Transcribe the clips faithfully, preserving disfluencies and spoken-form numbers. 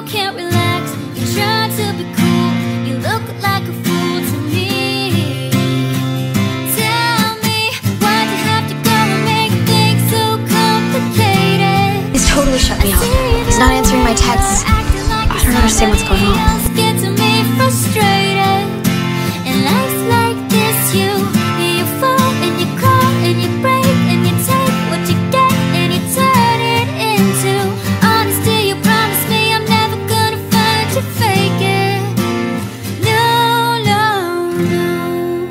can't relax. You're trying to be cool, you look like a fool to me. Tell me, why'd you have to go and make things so complicated? He's totally shut me off. He's not answering my texts. I don't understand what's going on. Getting me frustrated. And life's like this, you, you fall and you crawl and you break and you take what you get and you turn it into honesty. You promise me I'm never gonna find you fake it. No, no, no.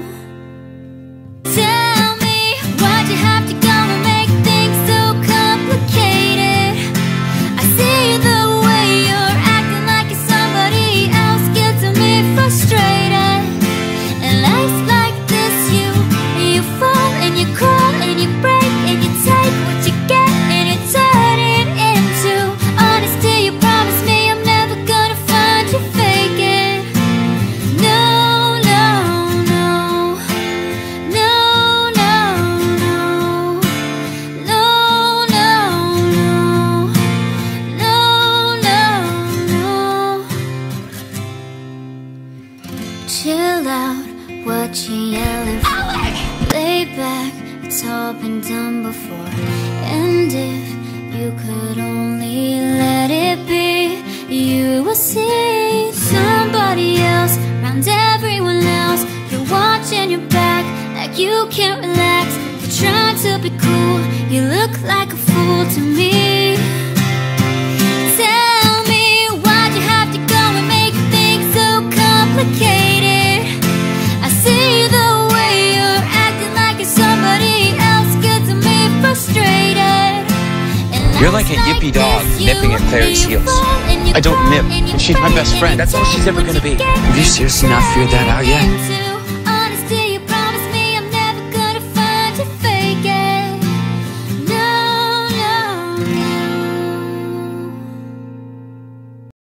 Tell me, why'd you have to go and make things so complicated? I see the way you're acting like you're somebody else, getting me frustrated. And life's like this, you, you fall and you crawl and you break and you take what you get and you turn it into honesty. You promise me I'm never gonna find you fake it. No, no, no. No, no, no. No, no, no. No, no, no. Chill out, what you yelling for? Lay back, it's all been done before. And if you could only let it be, you will see somebody else around everyone else. You're watching your back like you can't relax. You're trying to be cool, you look like a fool to me. Tell me, why'd you have to go and make things so complicated? I see the way you're acting like you're somebody else, getting me frustrated. And You're like a life's yippy dog this, nipping at you, Claire's you heels. fall and you I don't crawl nip, and you and she's my break best and friend. you That's all she's take ever what gonna be. you get Have you seriously not figured that out yet? into